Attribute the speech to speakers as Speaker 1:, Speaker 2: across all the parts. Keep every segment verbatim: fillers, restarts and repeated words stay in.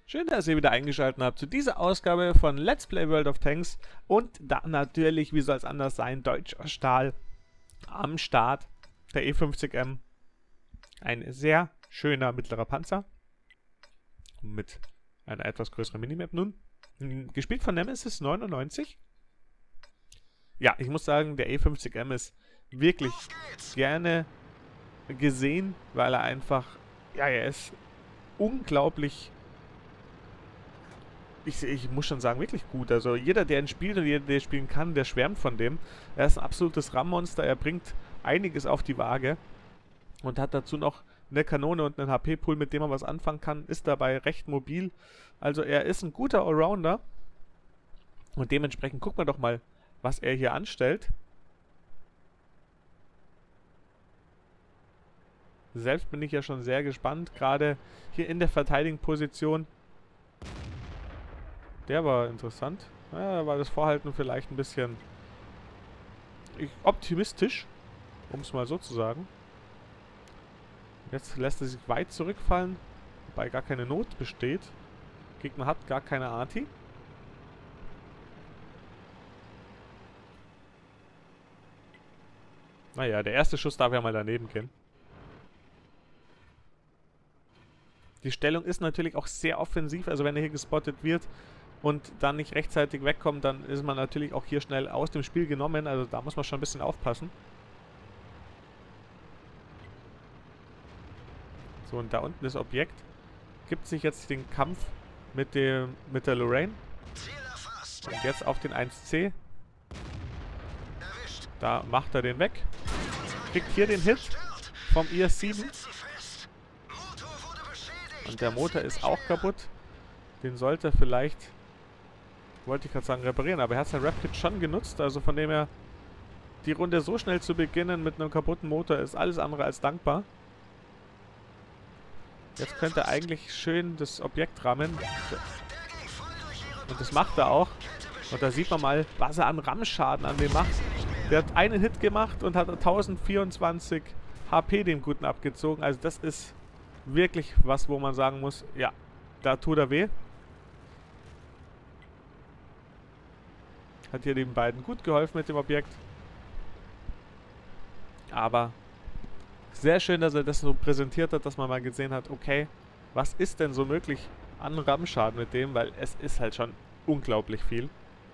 Speaker 1: Schön, dass ihr wieder eingeschaltet habt zu dieser Ausgabe von Let's Play World of Tanks und dann natürlich, wie soll es anders sein, deutscher Stahl am Start, der E fünfzig M. Ein sehr schöner mittlerer Panzer mit einer etwas größeren Minimap nun. Gespielt von Nemesis neunundneunzig. Ja, ich muss sagen, der E fünfzig M ist wirklich gerne gesehen, weil er einfach, ja, er ist unglaublich, ich, ich muss schon sagen, wirklich gut. Also jeder, der ihn spielt und jeder, der spielen kann, der schwärmt von dem. Er ist ein absolutes RAM-Monster, er bringt einiges auf die Waage und hat dazu noch eine Kanone und einen H P-Pool, mit dem man was anfangen kann, ist dabei recht mobil. Also er ist ein guter Allrounder und dementsprechend gucken wir doch mal, was er hier anstellt. Selbst bin ich ja schon sehr gespannt, gerade hier in der Verteidigungsposition. Der war interessant. Ja, da war das Vorhalten vielleicht ein bisschen optimistisch, um es mal so zu sagen. Jetzt lässt er sich weit zurückfallen, wobei gar keine Not besteht. Gegner hat gar keine Arti. Naja, der erste Schuss darf ja mal daneben gehen. Die Stellung ist natürlich auch sehr offensiv, also wenn er hier gespottet wird und dann nicht rechtzeitig wegkommt, dann ist man natürlich auch hier schnell aus dem Spiel genommen, also da muss man schon ein bisschen aufpassen. So, und da unten das Objekt gibt sich jetzt den Kampf mit, dem, mit der Lorraine. Und jetzt auf den eins C. Da macht er den weg. Kriegt hier den Hit vom I S sieben. Und der Motor ist auch kaputt. Den sollte er vielleicht, wollte ich gerade sagen, reparieren. Aber er hat sein Rap-Kit schon genutzt. Also von dem her, die Runde so schnell zu beginnen mit einem kaputten Motor ist alles andere als dankbar. Jetzt könnte er eigentlich schön das Objekt rammen. Und das macht er auch. Und da sieht man mal, was er an Rammschaden an dem macht. Der hat einen Hit gemacht und hat tausendvierundzwanzig H P dem Guten abgezogen. Also das ist wirklich was, wo man sagen muss, ja, da tut er weh. Hat hier den beiden gut geholfen mit dem Objekt. Aber sehr schön, dass er das so präsentiert hat, dass man mal gesehen hat, okay, was ist denn so möglich an Rammschaden mit dem, weil es ist halt schon unglaublich viel.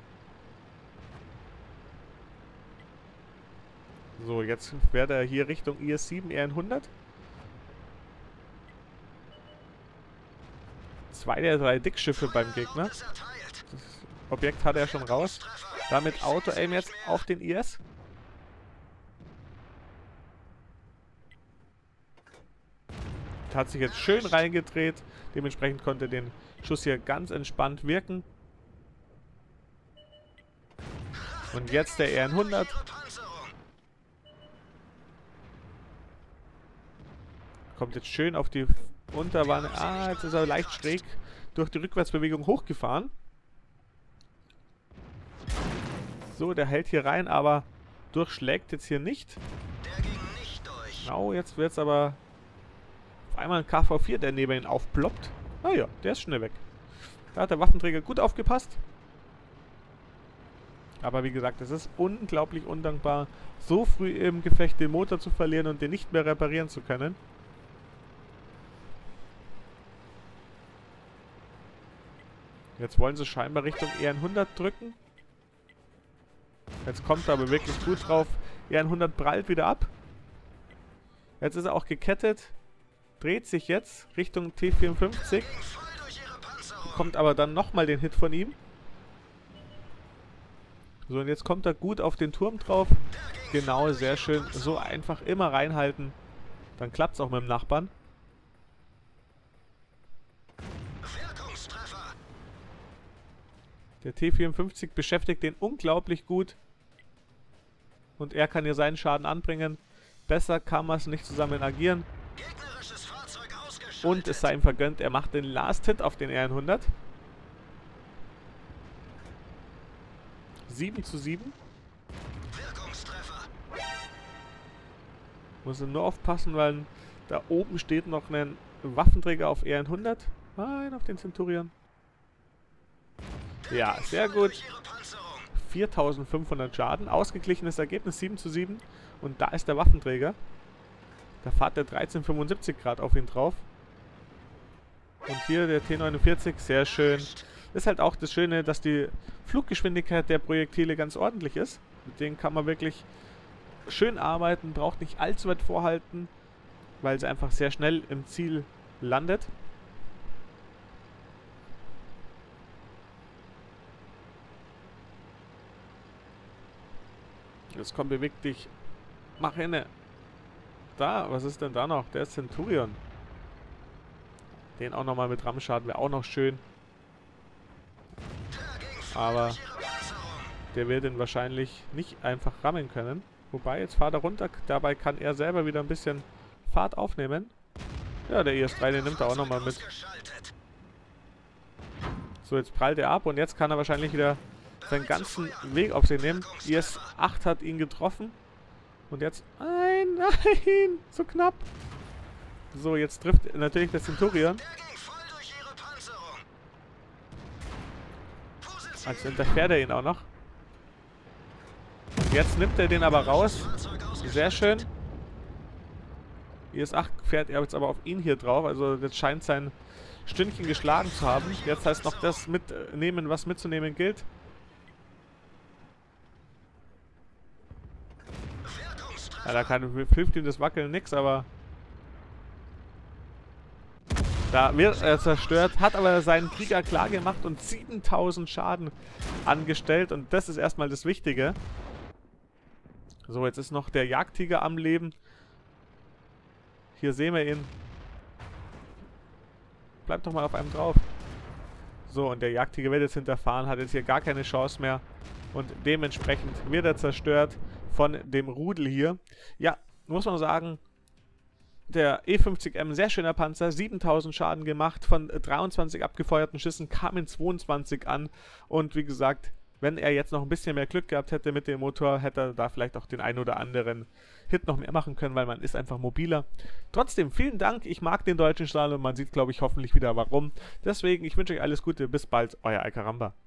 Speaker 1: So, jetzt fährt er hier Richtung I S sieben R hundert. Zwei der drei Dickschiffe beim Gegner. Das Objekt hat er schon raus. Damit Auto-Aim jetzt auf den I S. Hat sich jetzt schön reingedreht. Dementsprechend konnte den Schuss hier ganz entspannt wirken. Und jetzt der R hundert. Kommt jetzt schön auf die Unterwanne. Ah, jetzt ist er leicht schräg durch die Rückwärtsbewegung hochgefahren. So, der hält hier rein, aber durchschlägt jetzt hier nicht. Genau, jetzt wird es aber auf einmal ein K V vier, der neben ihn aufploppt. Naja, der ist schnell weg. Da hat der Waffenträger gut aufgepasst. Aber wie gesagt, es ist unglaublich undankbar, so früh im Gefecht den Motor zu verlieren und den nicht mehr reparieren zu können. Jetzt wollen sie scheinbar Richtung R hundert drücken. Jetzt kommt er aber wirklich gut drauf. R hundert prallt wieder ab. Jetzt ist er auch gekettet. Dreht sich jetzt Richtung T vierundfünfzig. Kommt aber dann nochmal den Hit von ihm. So, und jetzt kommt er gut auf den Turm drauf. Genau, sehr schön. So einfach immer reinhalten. Dann klappt es auch mit dem Nachbarn. Der T vierundfünfzig beschäftigt den unglaublich gut. Und er kann hier seinen Schaden anbringen. Besser kann man es nicht zusammen agieren. Und es sei ihm vergönnt, er macht den Last Hit auf den R hundert. sieben zu sieben. Muss nur aufpassen, weil da oben steht noch ein Waffenträger auf R hundert. Nein, auf den Centurion. Ja, sehr gut. viertausendfünfhundert Schaden. Ausgeglichenes Ergebnis sieben zu sieben. Und da ist der Waffenträger. Da fährt der dreizehn fünfundsiebzig Grad auf ihn drauf. Und hier der T neunundvierzig, sehr schön. Ist halt auch das Schöne, dass die Fluggeschwindigkeit der Projektile ganz ordentlich ist. Mit denen kann man wirklich schön arbeiten, braucht nicht allzu weit vorhalten, weil sie einfach sehr schnell im Ziel landet. Jetzt komm, beweg dich. Mach hinne. Da, was ist denn da noch? Der Centurion. Den auch nochmal mit Rammschaden wäre auch noch schön. Aber der wird ihn wahrscheinlich nicht einfach rammen können. Wobei, jetzt fahrt er runter. Dabei kann er selber wieder ein bisschen Fahrt aufnehmen. Ja, der I S drei, den nimmt er auch nochmal mit. So, jetzt prallt er ab und jetzt kann er wahrscheinlich wieder seinen ganzen Weg auf sich nehmen. I S acht hat ihn getroffen. Und jetzt... Nein, nein! So knapp! So, jetzt trifft natürlich der Centurion. Also hinterfährt er ihn auch noch. Jetzt nimmt er den aber raus. Sehr schön. I S acht fährt er jetzt aber auf ihn hier drauf. Also jetzt scheint sein Stündchen geschlagen zu haben. Jetzt heißt noch das mitnehmen, was mitzunehmen gilt. Ja, da kann, hilft ihm das Wackeln nix, aber... Da wird er zerstört, hat aber seinen Krieger klar gemacht und siebentausend Schaden angestellt. Und das ist erstmal das Wichtige. So, jetzt ist noch der Jagdtiger am Leben. Hier sehen wir ihn. Bleibt doch mal auf einem drauf. So, und der Jagdtiger wird jetzt hinterfahren, hat jetzt hier gar keine Chance mehr. Und dementsprechend wird er zerstört von dem Rudel hier. Ja, muss man sagen... Der E fünfzig M, sehr schöner Panzer, siebentausend Schaden gemacht, von dreiundzwanzig abgefeuerten Schüssen kamen zweiundzwanzig an und wie gesagt, wenn er jetzt noch ein bisschen mehr Glück gehabt hätte mit dem Motor, hätte er da vielleicht auch den einen oder anderen Hit noch mehr machen können, weil man ist einfach mobiler. Trotzdem, vielen Dank, ich mag den deutschen Stahl und man sieht, glaube ich, hoffentlich wieder warum. Deswegen, ich wünsche euch alles Gute, bis bald, euer Alcaramba.